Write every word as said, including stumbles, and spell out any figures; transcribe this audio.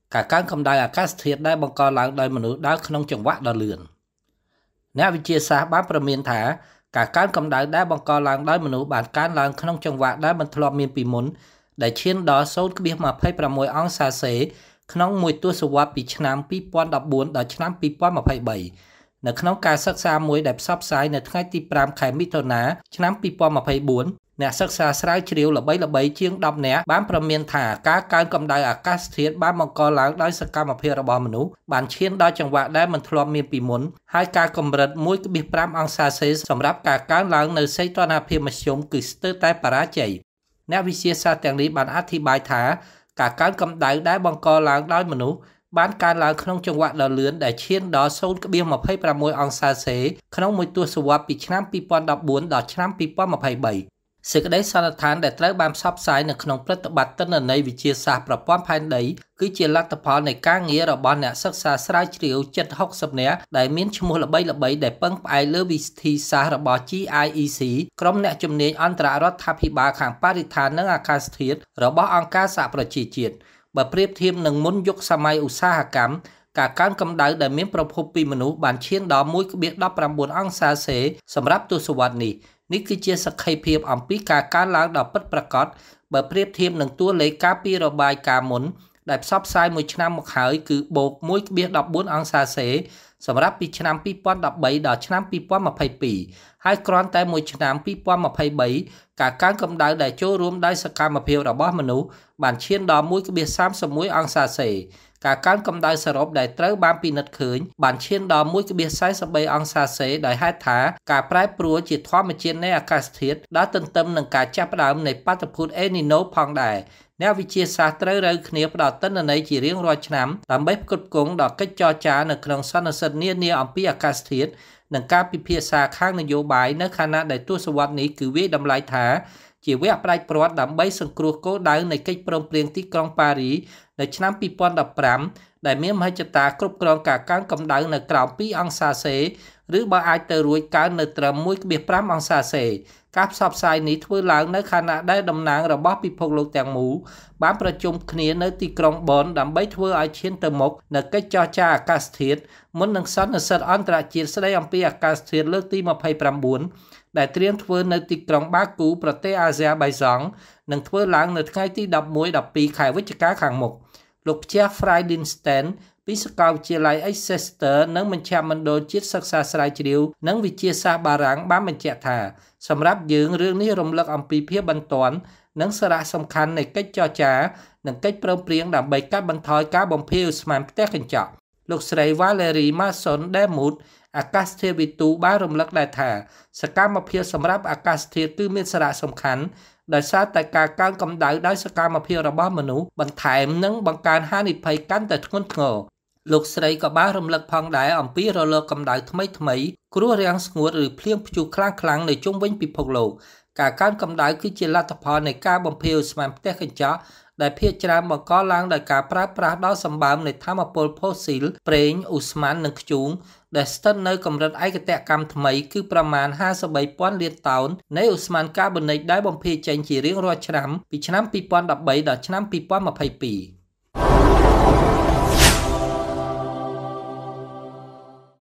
ការកើនកម្ដៅអាកាសធាតុដែលបង្កឡើងដោយមនុស្សដើរក្នុងចង្វាក់ដ៏លឿនអ្នកវិទ្យាសាស្ត្របានប្រមានថាការកើនកម្ដៅដែលបង្កឡើងដោយមនុស្សបានកើនឡើងក្នុងចង្វាក់ដែលមិនធ្លាប់មានពីមុនដែលឈានដល់ ศูนย์ ยี่สิบหก អង្សាសេក្នុងមួយទសវត្សរ៍ពីឆ្នាំពីរពាន់ដប់បួនដល់ឆ្នាំពីរពាន់ម្ភៃបីនៅក្នុងការសិក្សាមួយដែលផ្សព្វផ្សាយនៅថ្ងៃទីប្រាំខែមិថុនាឆ្នាំពីរពាន់ម្ភៃបួនអ្នកសិក្សាស្រាវជ្រាវល្បីៗជាងដប់នាក់បានប្រមានថាការកើនកម្ដៅអាកាសធាតុបានបង្កឡើងដោយសកម្មភាពរបស់មនុស្សបានឈានដល់ចង្វាក់ដែលមិនធ្លាប់មានពីមុនហើយការកម្រិត មួយភាគប្រាំ អង្សាសេសម្រាប់ការកើនឡើងនៅសីតុណ្ហភាពមធ្យមគឺស្ទើរតែបរាជ័យអ្នកវិទ្យាសាស្ត្រទាំងនេះបានអធិប្បាយថាការកើនកម្ដៅដែលបង្កឡើងដោយមនុស្សបានកើនឡើងក្នុងចង្វាក់ដ៏លឿនដែលឈានដល់ ศูนย์ ยี่สิบหก អង្សាសេក្នុងមួយទសវត្សរ៍ពីឆ្នាំពីរពាន់ដប់បួនដល់ឆ្នាំពីរពាន់ម្ភៃបីសេចក្តីសន្និដ្ឋានដែលត្រូវបានផ្សព្វផ្សាយនៅក្នុងព្រឹត្តិបတ်ទិន្នន័យវិទ្យាសាស្ត្រប្រព័ន្ធផែនដីគឺជាលទ្ធផលនៃការងាររបស់អ្នកសិក្សាស្រាវជ្រាវជិតហុកសិបនាក់ដែលមានឈ្មោះល្បីៗដែលពឹងផ្អែកលើវិធីសាស្ត្ររបស់ ជី អាយ អ៊ី ស៊ី ក្រុមអ្នកជំនាញអន្តររដ្ឋាភិបាលខាងបរិស្ថាននិងអាកាសធាតុរបស់អង្គការសហប្រជាជាតិបើប្រៀបធៀបនឹងមុនយុគសម័យឧស្សាហកម្មការកើនកម្ដៅដែលមានប្រភពពីមនុស្សបានឈានដល់ មួយភាគដប់ប្រាំបួន អង្សាសេសម្រាប់ទសវត្សរ៍នេះនេះគឺជាសក្ខីភាពអំពីការកើនឡើងដ៏ពិតប្រាកដបើប្រៀបធៀបនឹងតួលេខកាលពីរបាយការណ៍មុនដែលផ្សព្វផ្សាយមួយឆ្នាំមកហើយគឺបូក មួយភាគដប់បួន អង្សាសេសម្រាប់ពីឆ្នាំពីរពាន់ដប់បីដល់ឆ្នាំពីរពាន់ម្ភៃពីរហើយគ្រាន់តែមួយឆ្នាំពីរពាន់ម្ភៃបីការកើនកម្ដៅដែលចូលរួមដោយសកម្មភាពរបស់មនុស្សបានឈានដល់ មួយភាគសាមសិបមួយ អង្សាសេការកើនកម្ដៅសរុបដែលត្រូវបានពិនិត្យឃើញបានឈានដល់ មួយភាគសែនសិបបី អង្សាសេដោយហេតុថាការប្រែប្រួលជាធម្មជាតិនៃអាកាសធាតុដែលទន្ទឹមនឹងការចាប់ផ្ដើមនៃបាតុភូតអេនីណូផងដែរអ្នកវិទ្យាសាស្ត្រត្រូវរើគ្នាផ្ដល់ទិន្នន័យជារៀងរាល់ឆ្នាំដើម្បីផ្គត់ផ្គង់ដល់កិច្ចចរចានៅក្នុងសន្និសីទនានាអំពីអាកាសធាតុនិងការពិភាក្សាខាងនយោបាយនៅខណៈដែលទសវត្សរ៍នេះគឺវាយតម្លៃថាជាវគ្គផ្ដាច់ព្រាត់ដើម្បីសង្គ្រោះគោលដៅនៃកិច្ចព្រមព្រៀងទីក្រុងប៉ារីនៅឆ្នាំពីរពាន់ដប់ប្រាំដែលមានមហិច្ឆតាគ្រប់គ្រងការកើនកម្ដៅនៅក្រោមពីរអង្សាសេឬបើអាចទៅរួចកើននៅត្រឹម មួយភាគប្រាំ អង្សាសេការផ្សព្វផ្សាយនេះធ្វើឡើងនៅខណៈដែលតំណាងរបស់ពិភពលោកទាំងមូលបានប្រជុំគ្នានៅទីក្រុងបនដើម្បីធ្វើឲ្យឈានទៅមុខនៅកិច្ចចរចាអាកាសធាតុមុននឹងសន្និសីទអន្តរជាតិស្តីអំពីអាកាសធាតុលើកទីម្ភៃប្រាំបួនដែលត្រៀមធ្វើនៅទីក្រុងបាគូប្រទេសអាហ្សេបៃសង់នឹងធ្វើឡើងនៅថ្ងៃទីដប់មួយ ដប់ពីរ ខែវិច្ឆិកាខាងមុខលោកផ្ទះ Friedenstein ពីសាកលវិទ្យាល័យ Exeter និងមជ្ឈមណ្ឌលជាតិសិក្សាស្រាវជ្រាវនិងវិទ្យាសាស្ត្របារាំងបានបញ្ជាក់ថាសម្រាប់យើងរឿងនេះរំលឹកអំពីភាពបន្ទាន់និងសារៈសំខាន់នៃកិច្ចចរចានិងកិច្ចព្រមព្រៀងដើម្បីកាត់បន្ថយការបំភាយឧស្ម័នផ្ទះកញ្ចក់លោកស្រី Valerie Masson-Delmotte អាកាសធាតុវិទូបានរំលឹកដែរថាសកម្មភាពសម្រាប់អាកាសធាតុគឺមានសារៈសំខាន់ដោយសារតែការកើនកម្ដៅដោយសកម្មភាពរបស់មនុស្សបន្ថែមនិងបង្កើនហានិភ័យកាន់តែធ្ងន់ធ្ងរលោកស្រីក៏បានរំលឹកផងដែរអំពីរលកកម្ដៅថ្មីថ្មីគ្រោះរាំងស្ងួតឬភ្លៀងព្យុះខ្លាំងខ្លាំងនៅជុំវិញពិភពលោកការកើនកម្ដៅគឺជាលទ្ធផលនៃការបំភាយឧស្ម័នផ្ទះកញ្ចក់ដែលភាគច្រើនបង្កឡើងដោយការប្រើប្រាស់ដ៏សម្បើមនៃថាមពលផូស៊ីលប្រេងឧស្ម័ននិងធ្យូងដែលស្ថិតនៅកម្រិតឯកតកម្មថ្មីគឺប្រមាណห้าสิบបីពាន់លានតោននៃឧស្ម័នកាបូនិកដែលបំភាយចេញជារៀងរាល់ឆ្នាំពីឆ្នាំពីរពាន់ដប់បីដល់ឆ្នាំពីរពាន់ម្ភៃពីរ